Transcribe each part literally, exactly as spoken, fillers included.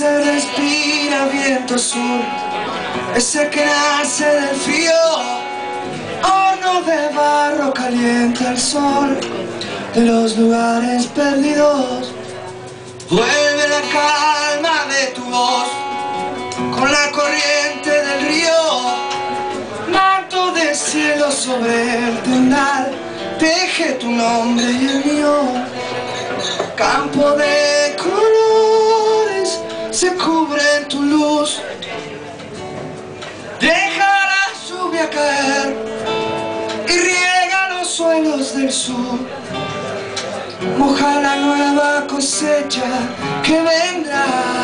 se respira viento sur, ese que nace del frío. Horno de barro calienta el sol de los lugares perdidos. Vuelve la calma de tu voz con la corriente del río. Manto de cielo sobre el tendal, teje tu nombre y el mío. Campo de colores se cubre en tu luz. Deja la lluvia caer y riega los suelos del sur. Moja la nueva cosecha que vendrá.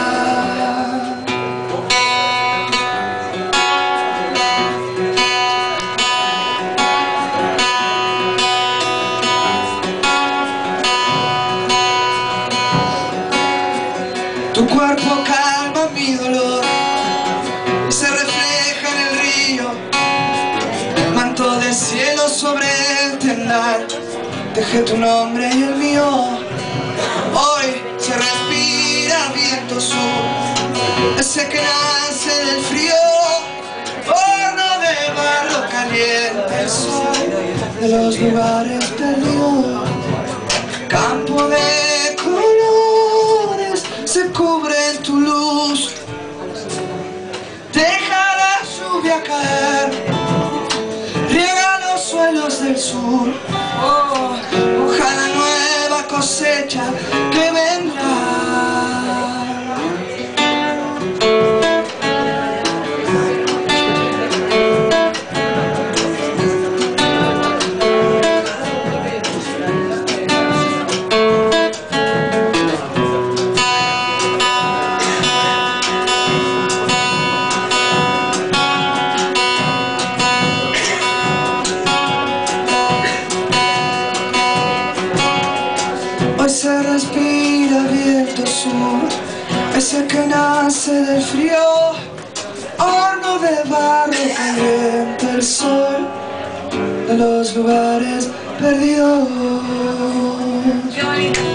Tu cuerpo calma mi dolor y se refleja en el río. Manto de cielo sobre el tendal, dejé tu nombre y el mío. Hoy se respira viento sur, ese que nace del frío. Horno de barro caliente el sol de los lugares perdidos. Campo de colores se cubre en tu luz. Deja la lluvia caer, riega los suelos del sur. Oh, moja la nueva cosecha que vendrá. Hoy se respira viento sur, ese que nace del frío. Horno de barro calienta el sol de los lugares perdidos.